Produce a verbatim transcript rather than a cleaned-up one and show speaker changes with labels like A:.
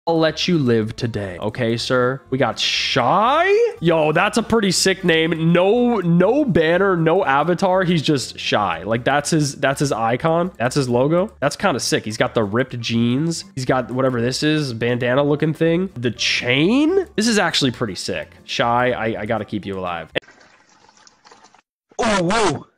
A: I'll let you live today. Okay, sir. We got Shy. Yo, that's a pretty sick name. No, no banner, no avatar. He's just Shy. Like that's his, that's his icon. That's his logo. That's kind of sick. He's got the ripped jeans. He's got whatever this is, bandana looking thing. The chain. This is actually pretty sick. Shy, I, I gotta keep you alive.
B: Oh, whoa.